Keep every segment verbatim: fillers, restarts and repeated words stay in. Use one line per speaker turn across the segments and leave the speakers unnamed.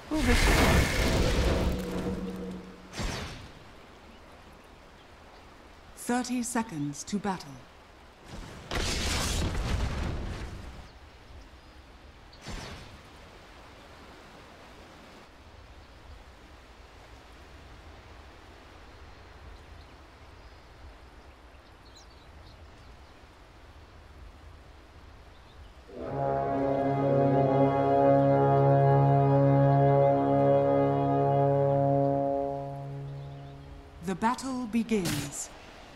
Thirty seconds to battle. The battle begins.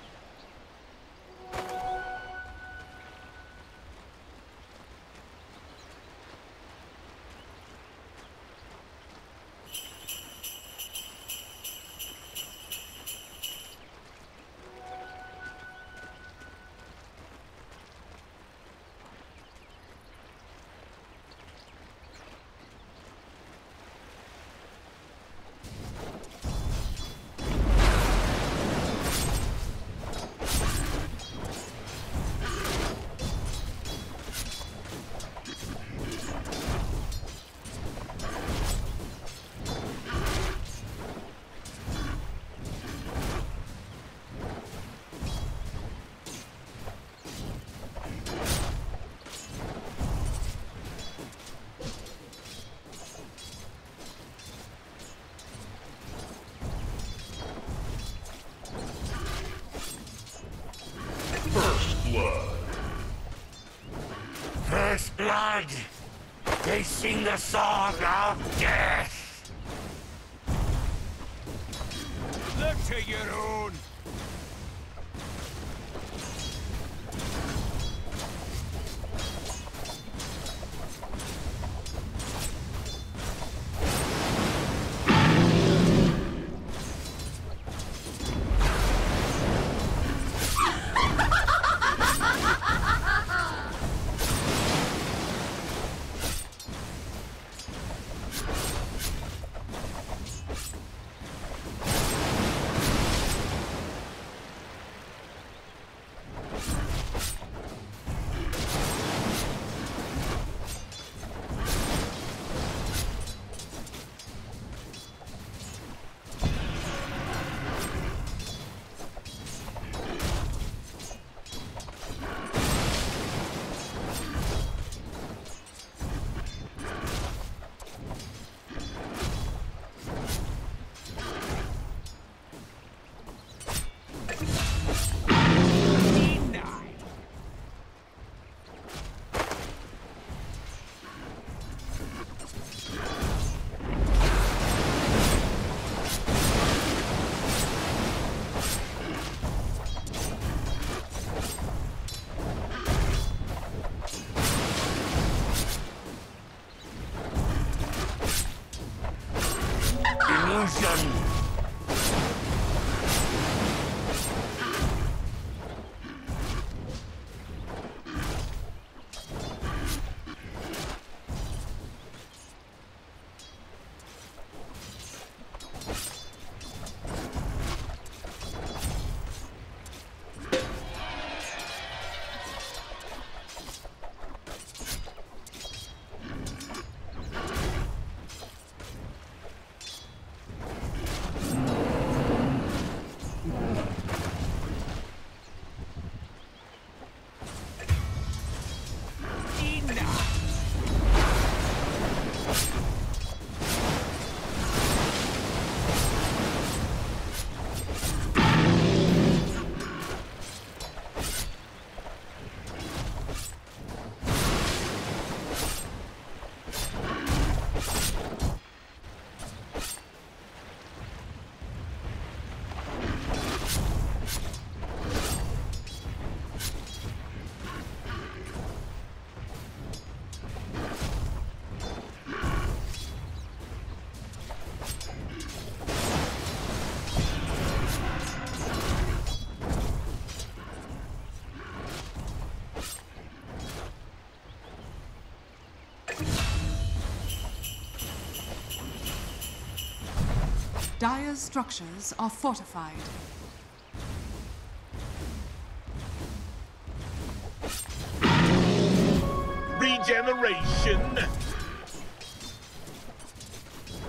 First blood! They sing the song of death! Look to your own! Illusion!
Dire's structures are fortified.
Regeneration!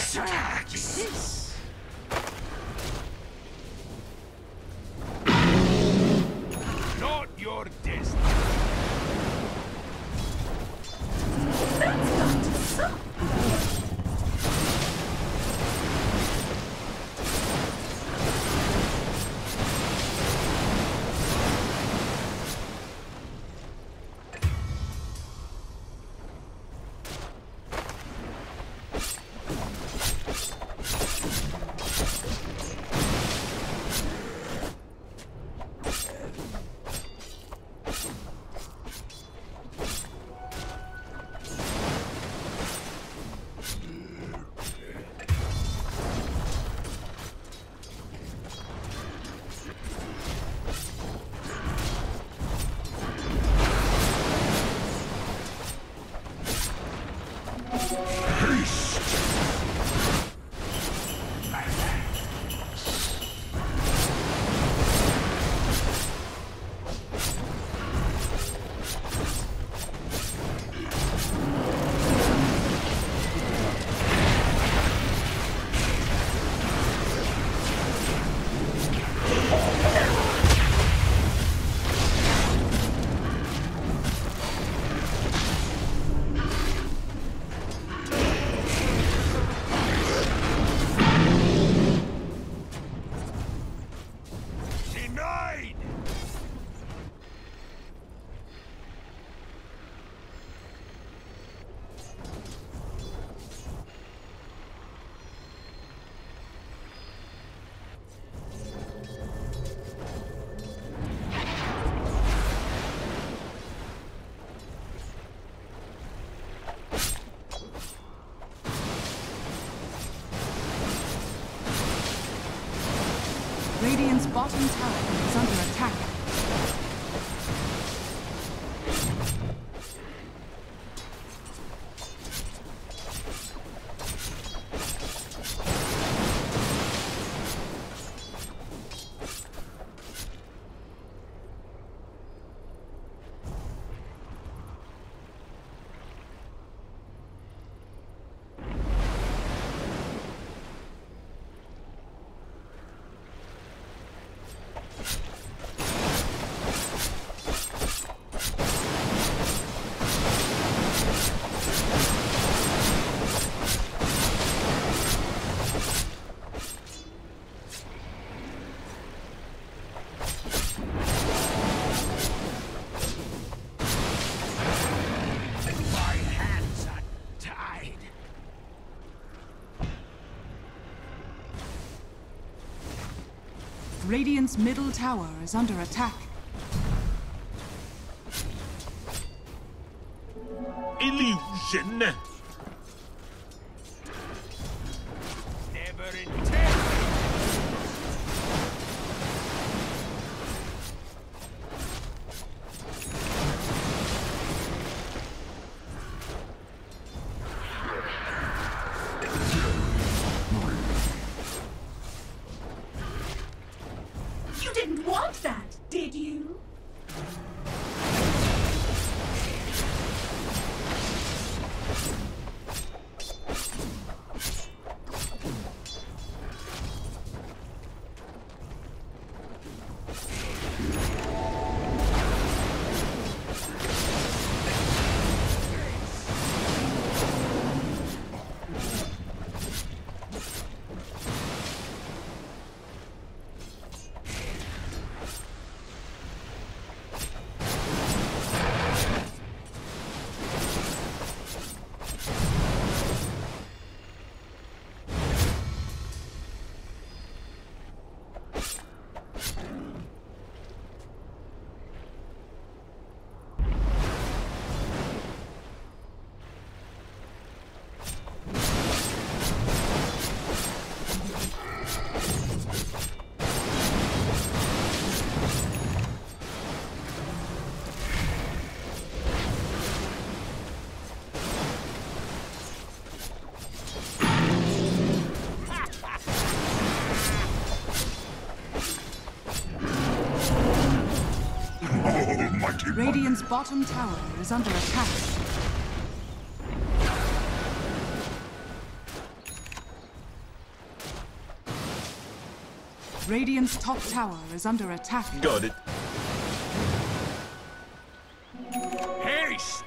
Tax. Not your destiny.
That's got to suck.
Radiant's bottom tower is under attack. Radiant's middle tower is under attack.
Illusion. Never intended.
You didn't want that, did you?
Radiant's bottom tower is under attack. Radiant's top tower is under attack.
Got it. Haste!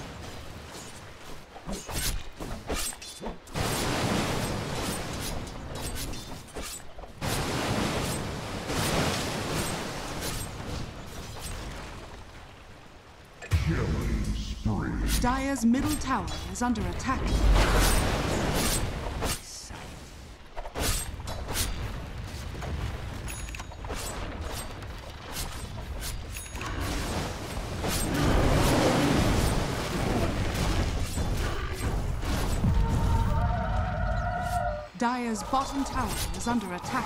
Killing spree.
Dire's middle tower is under attack. Dire's bottom tower is under attack.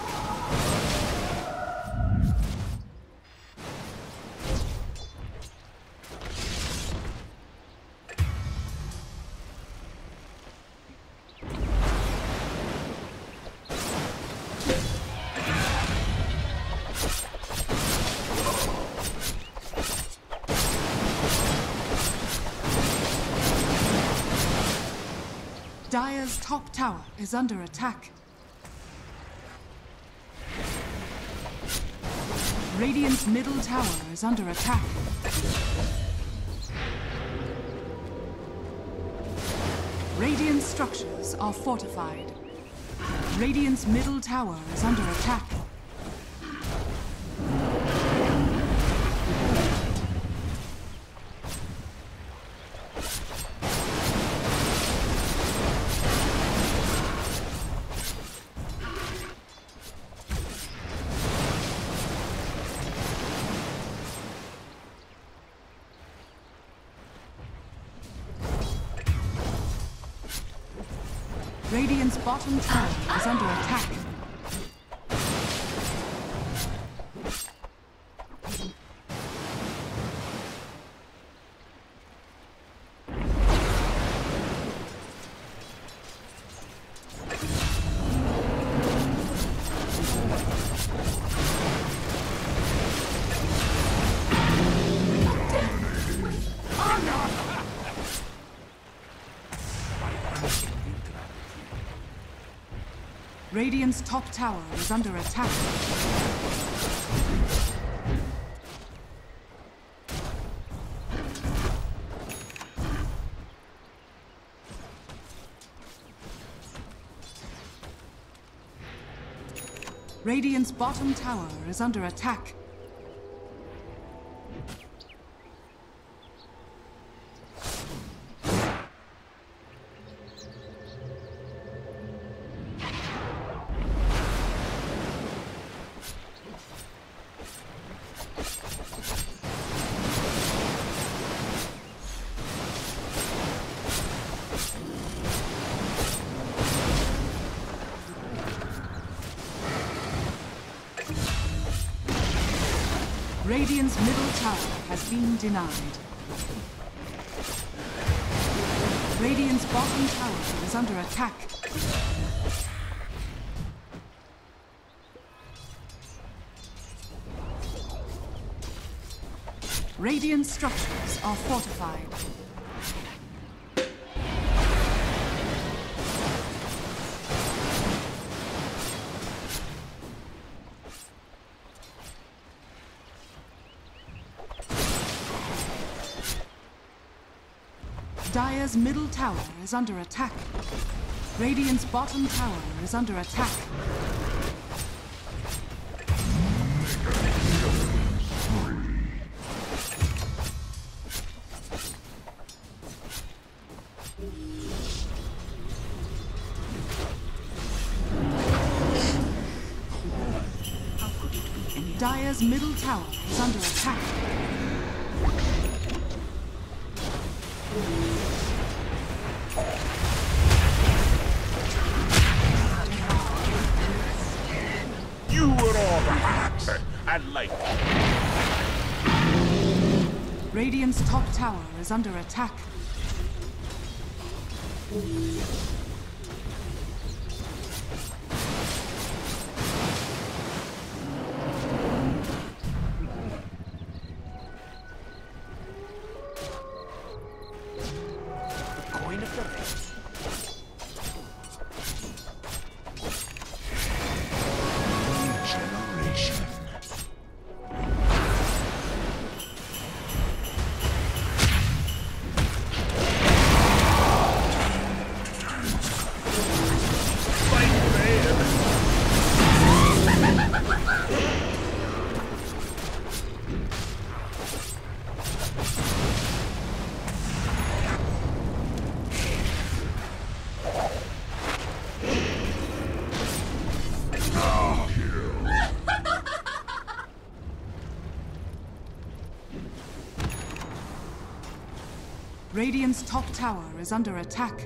Dire's top tower is under attack. Radiant's middle tower is under attack. Radiant structures are fortified. Radiant's middle tower is under attack. Radiant's bottom tower is under attack. Radiant's top tower is under attack. Radiant's bottom tower is under attack. Radiant's middle tower has been denied. Radiant's bottom tower is under attack. Radiant structures are fortified. Dire's middle tower is under attack. Radiant's bottom tower is under attack. Dire's middle tower is under attack.
You were all hacks. I like it.
Radiant's top tower is under attack.
Coin of the race.
Legion
Radiant's top tower is under attack.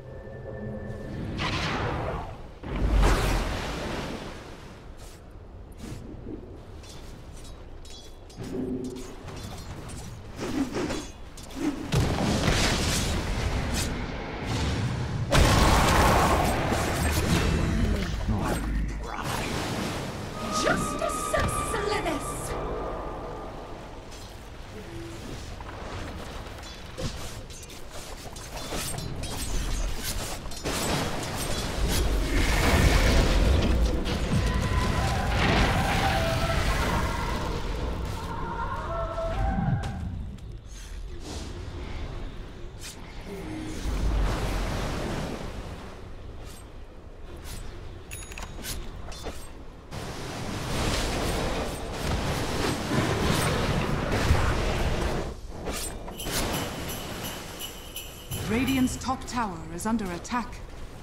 Justice of Slivis!
Radiant's top tower is under attack.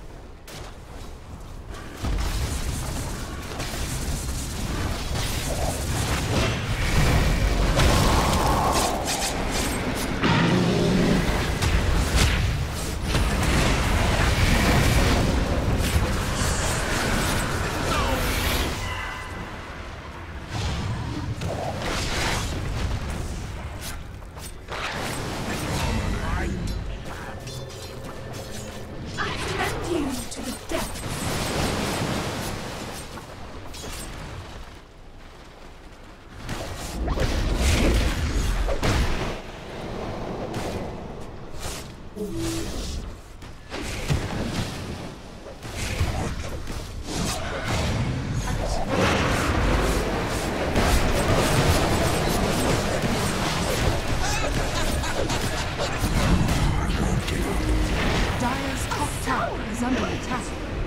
Dire's top tower is under attack.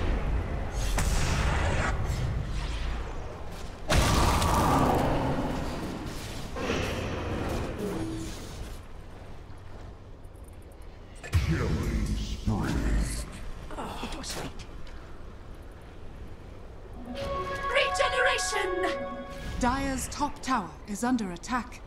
Killing spree.
Oh, it was sweet. Regeneration!
Dire's top tower is under attack.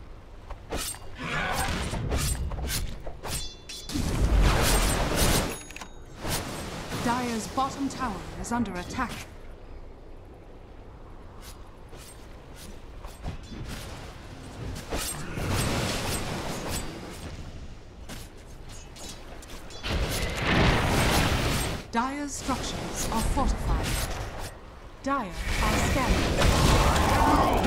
Dire's bottom tower is under attack. Dire's structures are fortified. Dire are scanning.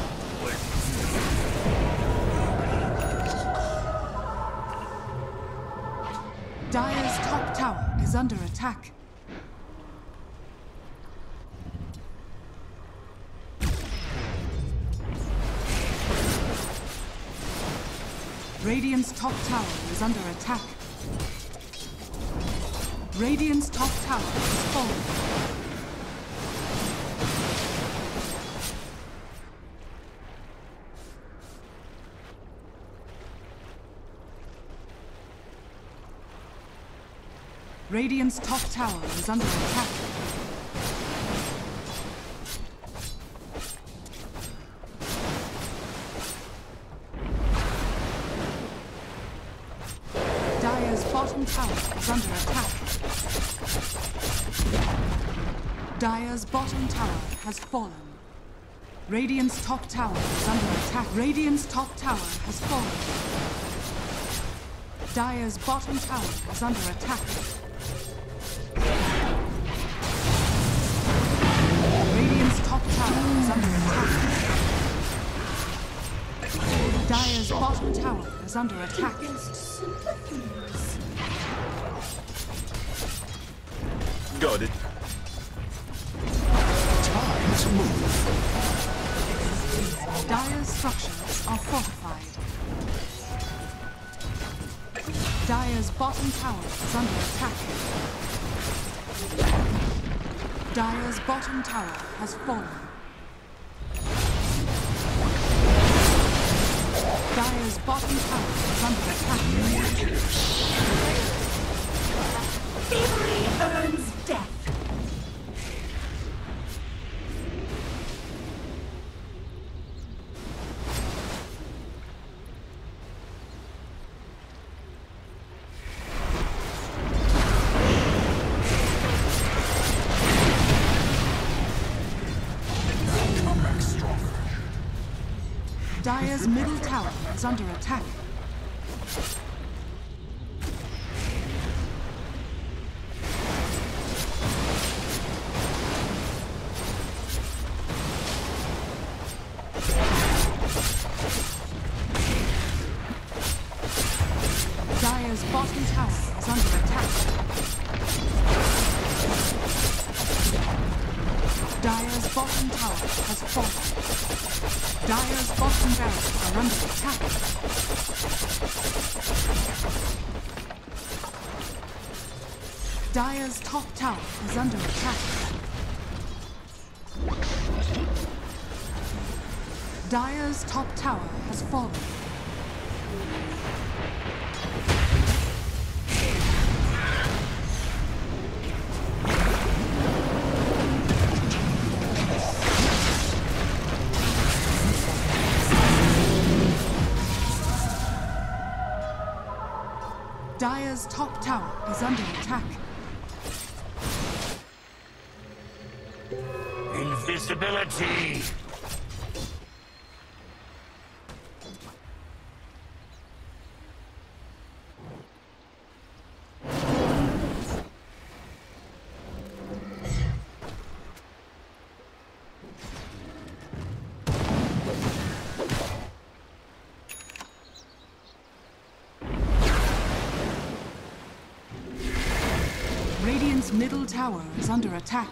Dire's top tower is under attack. Radiant's top tower is under attack. Radiant's top tower is falling. Radiant's top tower is under attack. Dire's bottom tower is under attack. Dire's bottom tower has fallen. Radiant's top tower is under attack. Radiant's top tower has fallen. Dire's bottom tower is under attack. Radiant's top tower is under attack. Dire's bottom tower is under attack.
Got it.
Time to move.
Dire's structures are fortified. Dire's bottom tower is under attack. Dire's bottom tower has fallen. Dire's bottom tower is under attack.
Thievery earns death.
Dire's middle tower is under attack. Dire's bottom tower is under attack. Dire's bottom tower has fallen. Dire's bottom barracks are under attack. Dire's top tower is under attack. Dire's top tower has fallen. Dire's top tower is under attack.
Invisibility!
Radiant's middle tower is under attack.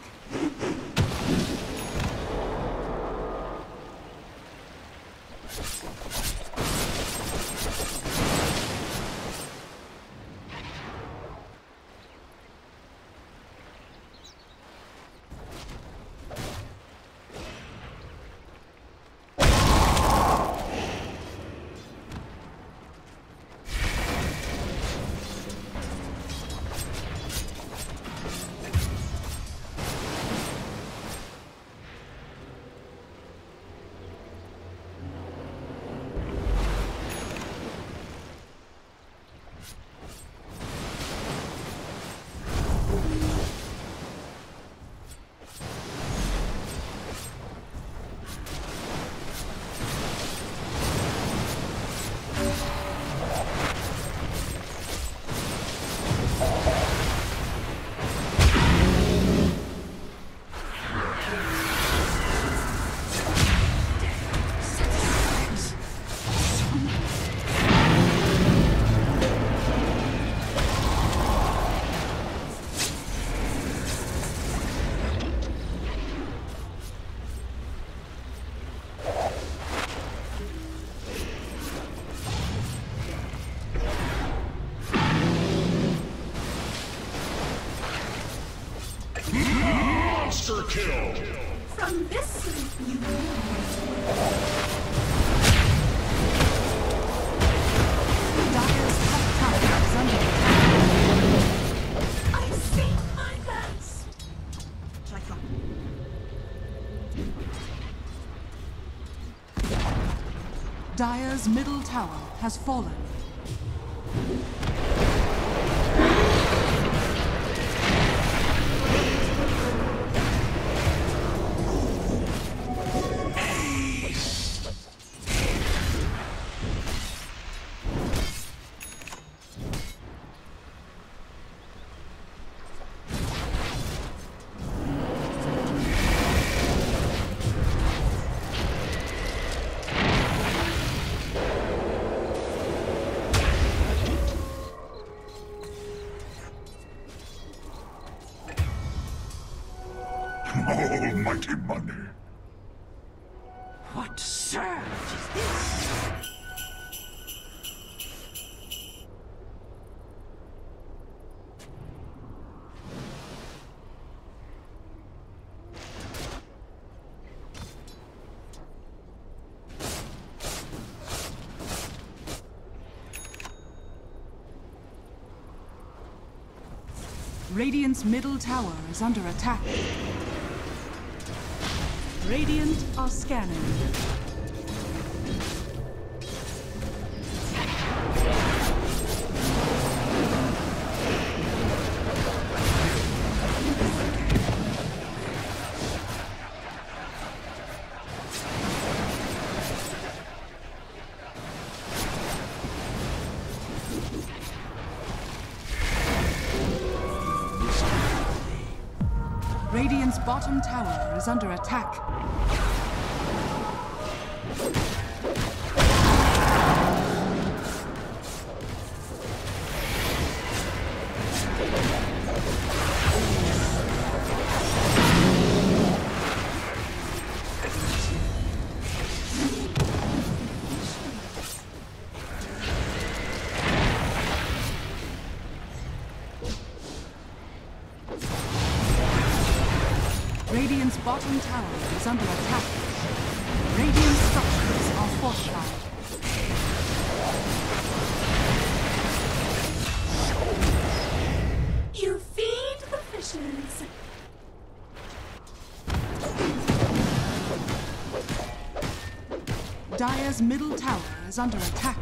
Monster kill!
From this sleep you
Dire's top tower is under attack.
I sing my best. Shall I come?
Dire's middle tower has fallen.
Almighty money.
What surge is this?
Radiant's middle tower is under attack. Radiant are scanning. Radiant's bottom tower is under attack. Radiant's bottom tower is under attack. Radiant structures are fortified.
You feed the fishes.
Dire's middle tower is under attack.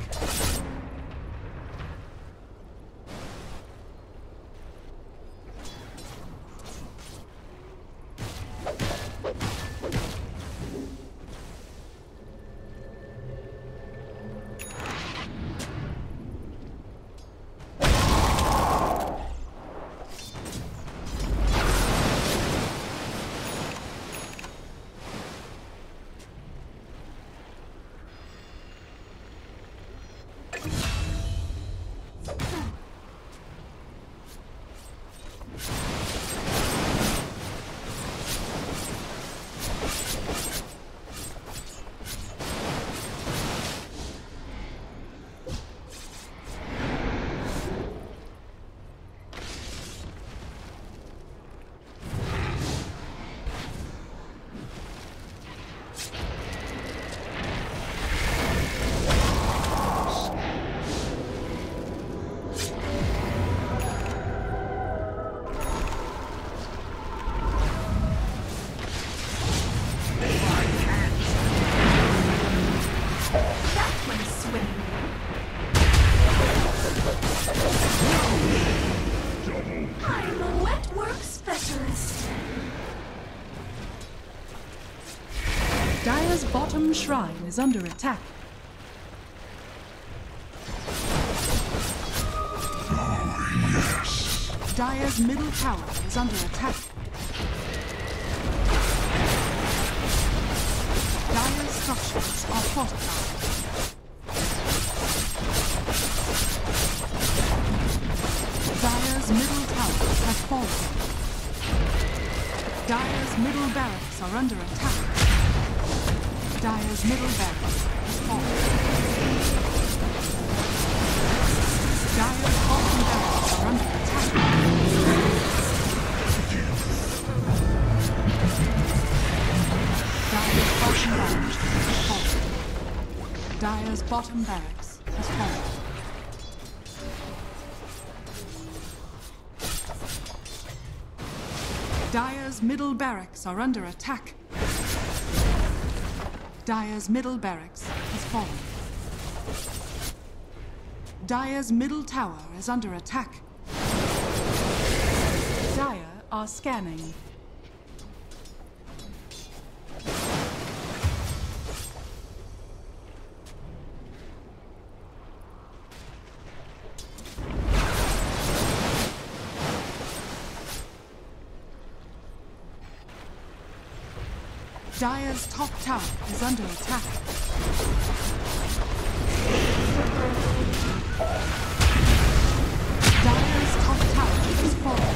Dire's bottom shrine is under attack. Dire's middle tower is under attack. Dire's structures are fortified. Dire's middle tower has fallen. Dire's middle barracks are under attack. Dire's middle barracks has fallen. Dire's bottom barracks are under attack. Dire's bottom barracks has fallen. Dire's bottom barracks has fallen. Dire's middle barracks are under attack. Dire's middle barracks has fallen. Dire's middle tower is under attack. Dire are scanning. Dire's top tower is under attack. Dire's top tower is falling.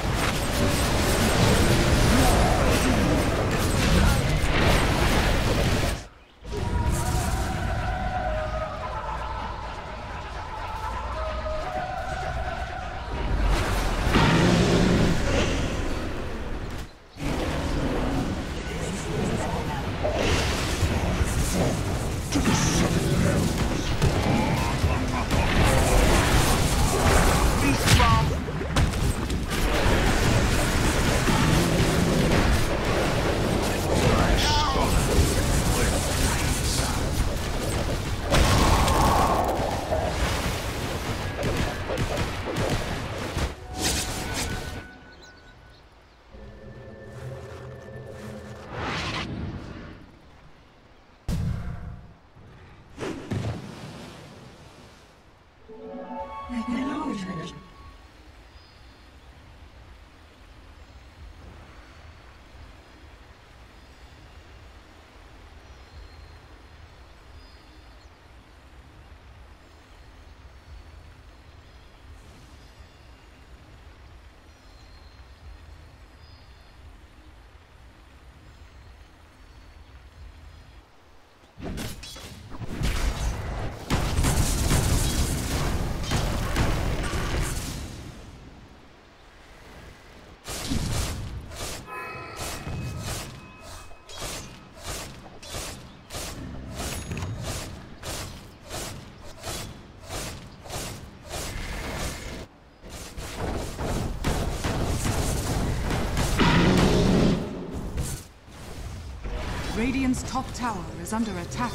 Radiant's top tower is under attack.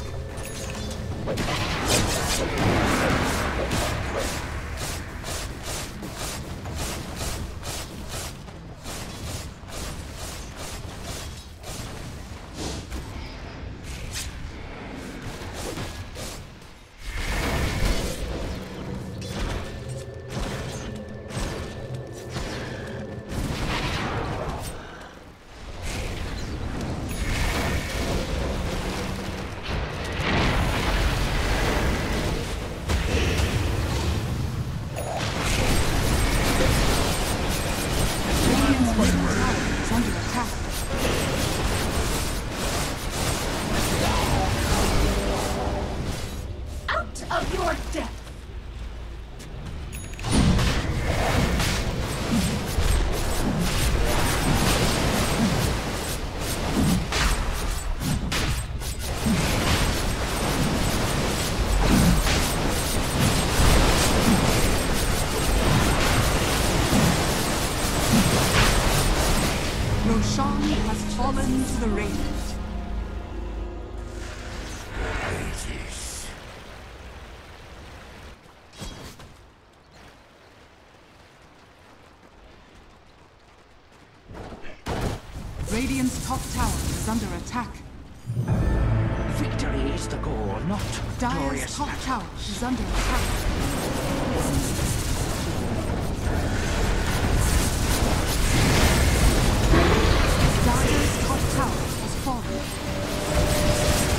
Of your death.
Roshan has fallen to the Radiant. Radiant's top tower is under attack.
Victory is the goal, not
Dire's
glorious
top
matches.
tower is under attack. Dire's top tower has fallen.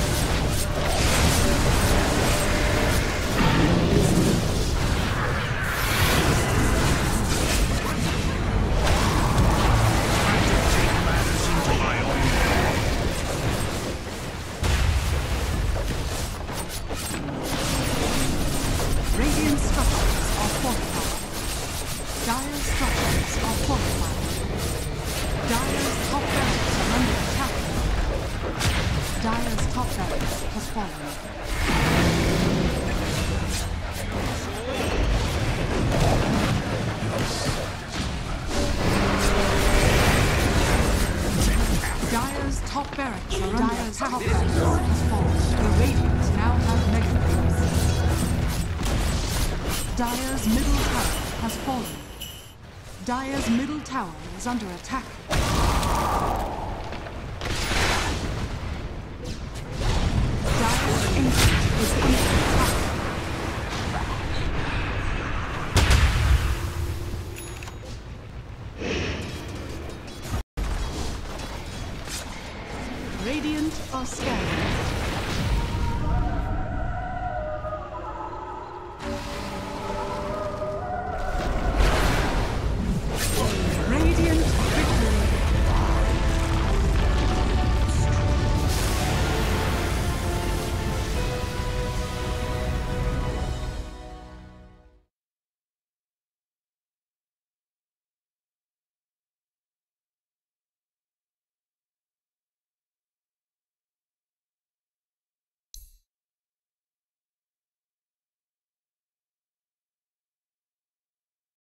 Radiant structures are fortified. Dire structures are fortified. Dire's top barracks are under attack. Dire's top barracks has fallen. Dire's top barracks are under Dire's top barracks has fallen. The Radiant now have mega creeps. Dire's middle tower has fallen. Dire's middle tower is under attack. Dire's ancient is under attack. Radiant are scanning.